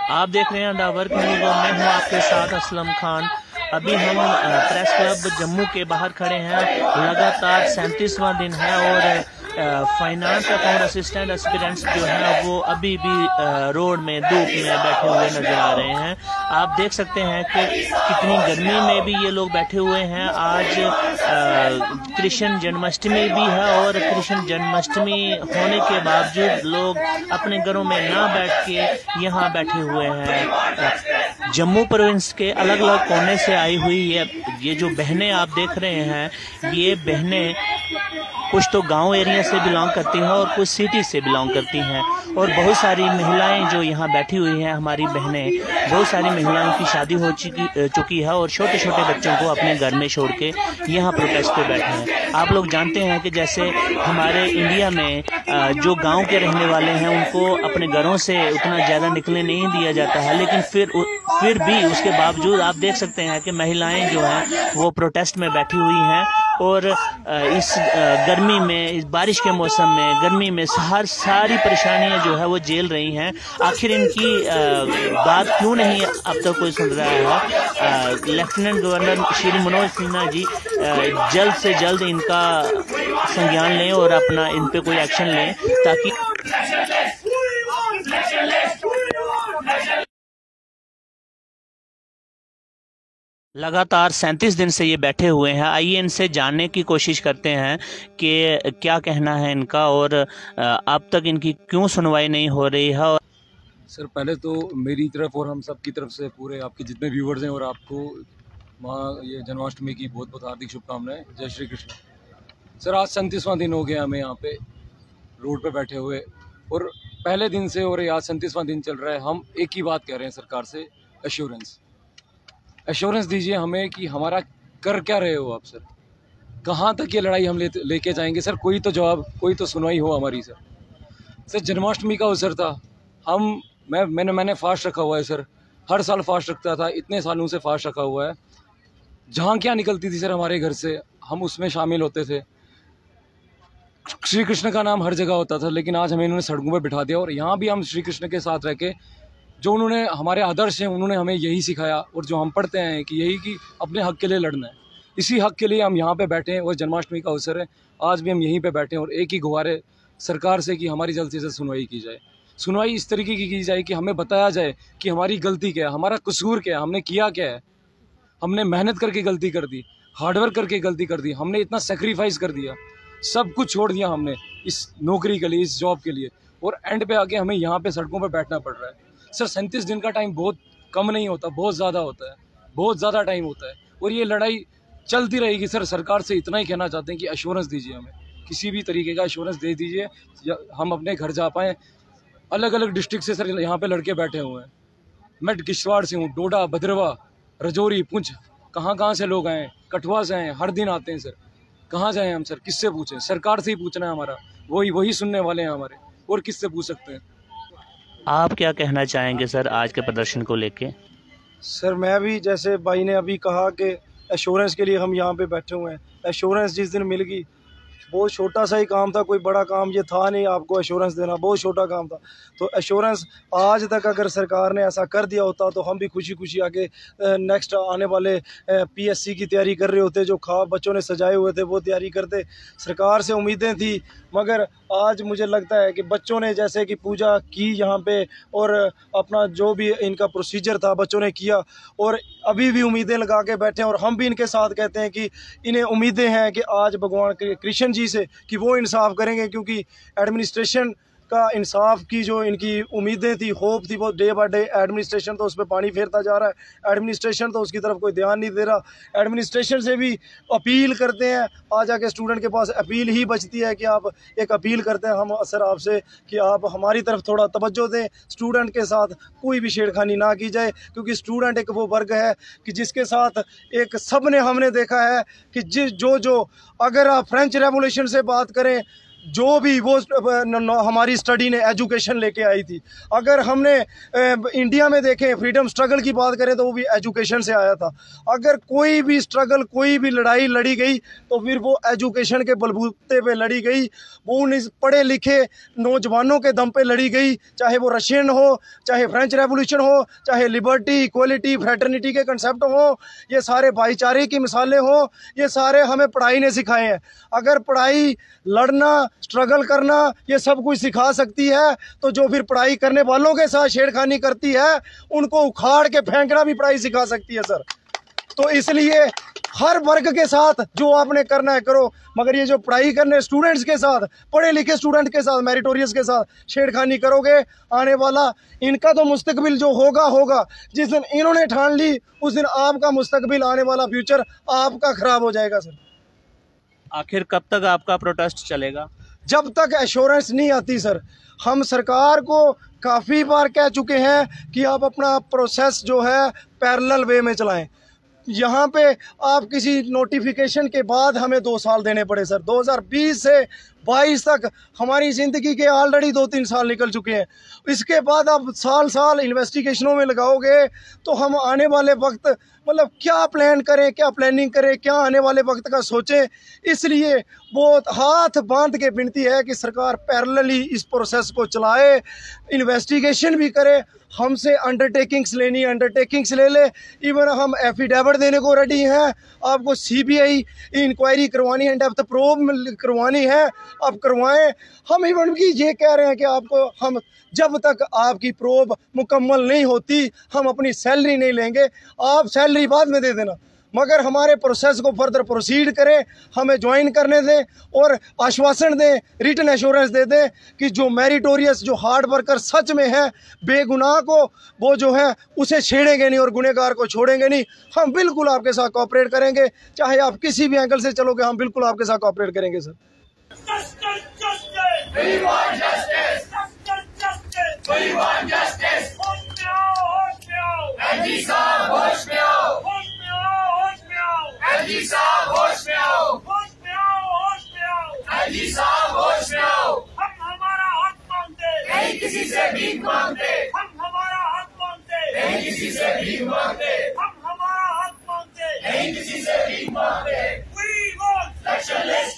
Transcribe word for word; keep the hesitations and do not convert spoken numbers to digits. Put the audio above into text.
आप देख रहे हैं डावर न्यूज़ और मैं हूं आपके साथ असलम खान। अभी हम प्रेस क्लब जम्मू के बाहर खड़े हैं। लगातार सैंतीसवां दिन है और फाइनेंस अकाउंट असिस्टेंट एस्पिरेंट्स जो हैं वो अभी भी रोड में धूप में बैठे हुए नजर आ रहे हैं। आप देख सकते हैं कि कितनी गर्मी में भी ये लोग बैठे हुए हैं। आज कृष्ण जन्माष्टमी भी है और कृष्ण जन्माष्टमी होने के बावजूद लोग अपने घरों में ना बैठ के यहाँ बैठे हुए हैं। जम्मू प्रोविंस के अलग अलग कोने से आई हुई ये ये जो बहनें आप देख रहे हैं, ये बहनें कुछ तो गांव एरिया से बिलोंग करती हैं और कुछ सिटी से बिलोंग करती हैं। और बहुत सारी महिलाएं जो यहाँ बैठी हुई हैं, हमारी बहनें, बहुत सारी महिलाओं की शादी हो चुकी चुकी है और छोटे छोटे बच्चों को अपने घर में छोड़ के यहाँ प्रोटेस्ट पे बैठे हैं। आप लोग जानते हैं कि जैसे हमारे इंडिया में जो गांव के रहने वाले हैं उनको अपने घरों से उतना ज़्यादा निकलने नहीं दिया जाता है, लेकिन फिर फिर भी उसके बावजूद आप देख सकते हैं कि महिलाएं जो हैं वो प्रोटेस्ट में बैठी हुई हैं और इस गर्मी में, इस बारिश के मौसम में, गर्मी में हर सारी परेशानियां जो है वो झेल रही हैं। आखिर इनकी बात क्यों नहीं अब तक कोई सुन रहा है? लेफ्टिनेंट गवर्नर श्री मनोज सिन्हा जी जल्द से जल्द इनका संज्ञान लें और अपना इन पे कोई एक्शन लें ताकि लगातार सैंतीस दिन से ये बैठे हुए हैं। आइए इनसे जानने की कोशिश करते हैं कि क्या कहना है इनका और अब तक इनकी क्यों सुनवाई नहीं हो रही है। सर पहले तो मेरी तरफ और हम सब की तरफ से पूरे आपके जितने व्यूवर्स हैं और आपको माँ ये जन्माष्टमी की बहुत बहुत हार्दिक शुभकामनाएं। जय श्री कृष्ण। सर आज सैंतीसवां दिन हो गया हमें यहाँ पे रोड पे बैठे हुए और पहले दिन से और आज सैंतीसवां दिन चल रहा है। हम एक ही बात कह रहे हैं सरकार से, एश्योरेंस एश्योरेंस दीजिए हमें कि हमारा कर क्या रहे हो आप सर, कहाँ तक ये लड़ाई हम ले लेके जाएंगे सर। कोई तो जवाब, कोई तो सुनवाई हो हमारी सर। सर जन्माष्टमी का अवसर था, हम मैं मैंने मैंने फास्ट रखा हुआ है सर, हर साल फास्ट रखता था, इतने सालों से फास्ट रखा हुआ है। जहाँ क्या निकलती थी सर हमारे घर से हम उसमें शामिल होते थे। श्री कृष्ण का नाम हर जगह होता था, लेकिन आज हमें इन्होंने सड़कों पर बिठा दिया और यहाँ भी हम श्री कृष्ण के साथ रह के जो उन्होंने हमारे आदर्श हैं उन्होंने हमें यही सिखाया और जो हम पढ़ते हैं कि यही कि अपने हक के लिए लड़ना है। इसी हक के लिए हम यहाँ पे बैठे हैं और जन्माष्टमी का अवसर है, आज भी हम यहीं पे बैठे हैं और एक ही गुहार सरकार से कि हमारी जल्द से जल्द सुनवाई की जाए। सुनवाई इस तरीके की की जाए कि हमें बताया जाए कि हमारी गलती क्या है, हमारा कसूर क्या है, हमने किया क्या है। हमने मेहनत करके गलती कर दी, हार्डवर्क करके गलती कर दी, हमने इतना सेक्रीफाइस कर दिया, सब कुछ छोड़ दिया हमने इस नौकरी के लिए, इस जॉब के लिए, और एंड पे आके हमें यहाँ पे सड़कों पर बैठना पड़ रहा है। सर सैंतीस दिन का टाइम बहुत कम नहीं होता, बहुत ज़्यादा होता है, बहुत ज़्यादा टाइम होता है और ये लड़ाई चलती रहेगी। सर सरकार से इतना ही कहना चाहते हैं कि एश्योरेंस दीजिए, हमें किसी भी तरीके का एश्योरेंस दे दीजिए, हम अपने घर जा पाएँ। अलग अलग डिस्ट्रिक्ट से सर यहाँ पे लड़के बैठे हुए हैं, मैं किश्तवाड़ से हूँ, डोडा, भद्रवा, रजौरी, पुंछ, कहाँ कहाँ से लोग आए, कठुआ से आए, हर दिन आते हैं सर। कहाँ जाएँ हम सर, किससे पूछें? सरकार से ही पूछना है हमारा, वही वही सुनने वाले हैं हमारे, और किससे पूछ सकते हैं? आप क्या कहना चाहेंगे सर आज के प्रदर्शन को लेके? सर मैं भी जैसे भाई ने अभी कहा कि एश्योरेंस के लिए हम यहाँ पे बैठे हुए हैं। एश्योरेंस जिस दिन मिल गई, बहुत छोटा सा ही काम था, कोई बड़ा काम ये था नहीं, आपको एश्योरेंस देना बहुत छोटा काम था। तो एश्योरेंस आज तक अगर सरकार ने ऐसा कर दिया होता तो हम भी खुशी खुशी आगे नेक्स्ट आने वाले पीएससी की तैयारी कर रहे होते, जो ख्वाब बच्चों ने सजाए हुए थे वो तैयारी करते। सरकार से उम्मीदें थी, मगर आज मुझे लगता है कि बच्चों ने जैसे कि पूजा की यहाँ पे और अपना जो भी इनका प्रोसीजर था बच्चों ने किया और अभी भी उम्मीदें लगा के बैठे हैं। और हम भी इनके साथ कहते हैं कि इन्हें उम्मीदें हैं कि आज भगवान कृष्ण जी से कि वो इंसाफ करेंगे, क्योंकि एडमिनिस्ट्रेशन का इंसाफ की जो इनकी उम्मीदें थी, होप थी, वो डे बाय डे एडमिनिस्ट्रेशन तो उस पर पानी फेरता जा रहा है। एडमिनिस्ट्रेशन तो उसकी तरफ कोई ध्यान नहीं दे रहा। एडमिनिस्ट्रेशन से भी अपील करते हैं, आ जाके स्टूडेंट के पास अपील ही बचती है कि आप एक अपील करते हैं हम सर आपसे कि आप हमारी तरफ थोड़ा तवज्जो दें, स्टूडेंट के साथ कोई भी छेड़खानी ना की जाए, क्योंकि स्टूडेंट एक वो वर्ग है कि जिसके साथ एक सब ने हमने देखा है कि जिस जो जो अगर आप फ्रेंच रेवोल्यूशन से बात करें, जो भी वो हमारी स्टडी ने एजुकेशन लेके आई थी। अगर हमने इंडिया में देखें फ्रीडम स्ट्रगल की बात करें तो वो भी एजुकेशन से आया था। अगर कोई भी स्ट्रगल, कोई भी लड़ाई लड़ी गई तो फिर वो एजुकेशन के बलबूते पे लड़ी गई, वो उन पढ़े लिखे नौजवानों के दम पे लड़ी गई। चाहे वो रशियन हो, चाहे फ्रेंच रेवोल्यूशन हो, चाहे लिबर्टी, इक्वलिटी, फ्रेटर्निटी के कंसेप्ट हो, ये सारे भाईचारे की मिसालें हो, ये सारे हमें पढ़ाई ने सिखाए हैं। अगर पढ़ाई लड़ना, स्ट्रगल करना ये सब कुछ सिखा सकती है तो जो फिर पढ़ाई करने वालों के साथ छेड़खानी करती है उनको उखाड़ के फेंकना भी पढ़ाई सिखा सकती है सर। तो इसलिए हर वर्ग के साथ जो आपने करना है करो, मगर ये जो पढ़ाई करने स्टूडेंट्स के साथ, पढ़े लिखे स्टूडेंट के साथ, मेरिटोरियस के साथ छेड़खानी करोगे, आने वाला इनका तो मुस्तकबिल जो होगा होगा। जिस दिन इन्होंने ठान ली उस दिन आपका मुस्तकबिल, आने वाला फ्यूचर आपका खराब हो जाएगा सर। आखिर कब तक आपका प्रोटेस्ट चलेगा? जब तक एश्योरेंस नहीं आती सर। हम सरकार को काफ़ी बार कह चुके हैं कि आप अपना प्रोसेस जो है पैरेलल वे में चलाएं। यहाँ पे आप किसी नोटिफिकेशन के बाद हमें दो साल देने पड़े सर। दो हज़ार बीस से बाईस तक हमारी ज़िंदगी के ऑलरेडी दो तीन साल निकल चुके हैं। इसके बाद आप साल साल इन्वेस्टिगेशनों में लगाओगे तो हम आने वाले वक्त मतलब क्या प्लान करें, क्या प्लानिंग करें, क्या आने वाले वक्त का सोचें। इसलिए बहुत हाथ बांध के विनती है कि सरकार पैरेलली इस प्रोसेस को चलाए, इन्वेस्टिगेशन भी करे। हमसे अंडरटेकिंग्स लेनी है, अंडरटेकिंग्स ले ले। इवन हम एफिडेविट देने को रेडी हैं। आपको सीबीआई इंक्वायरी करवानी है, डेप्थ प्रोब करवानी है, आप करवाएं। हम इवन की ये कह रहे हैं कि आपको हम जब तक आपकी प्रोब मुकम्मल नहीं होती हम अपनी सैलरी नहीं लेंगे। आप सैलरी बाद में दे देना, मगर हमारे प्रोसेस को फर्दर प्रोसीड करें, हमें ज्वाइन करने दें और आश्वासन दें, रिटन एश्योरेंस दे दें कि जो मेरिटोरियस, जो हार्ड वर्कर सच में है, बेगुनाह को वो जो है उसे छेड़ेंगे नहीं और गुनहगार को छोड़ेंगे नहीं। हम बिल्कुल आपके साथ कोऑपरेट करेंगे, चाहे आप किसी भी एंगल से चलोगे, हम बिल्कुल आपके साथ कोऑपरेट करेंगे सर। एलजी साहब होश में आओ, होश में आओ, होश में आओ। एलजी साहब होश में आओ। हम हमारा हक मांगते नहीं, किसी से भीख मांगते। हम हमारा हक मांगते नहीं, किसी से भीख मांगते। हम हमारा हक मांगते नहीं, किसी से भीख मांगते। We want sectionless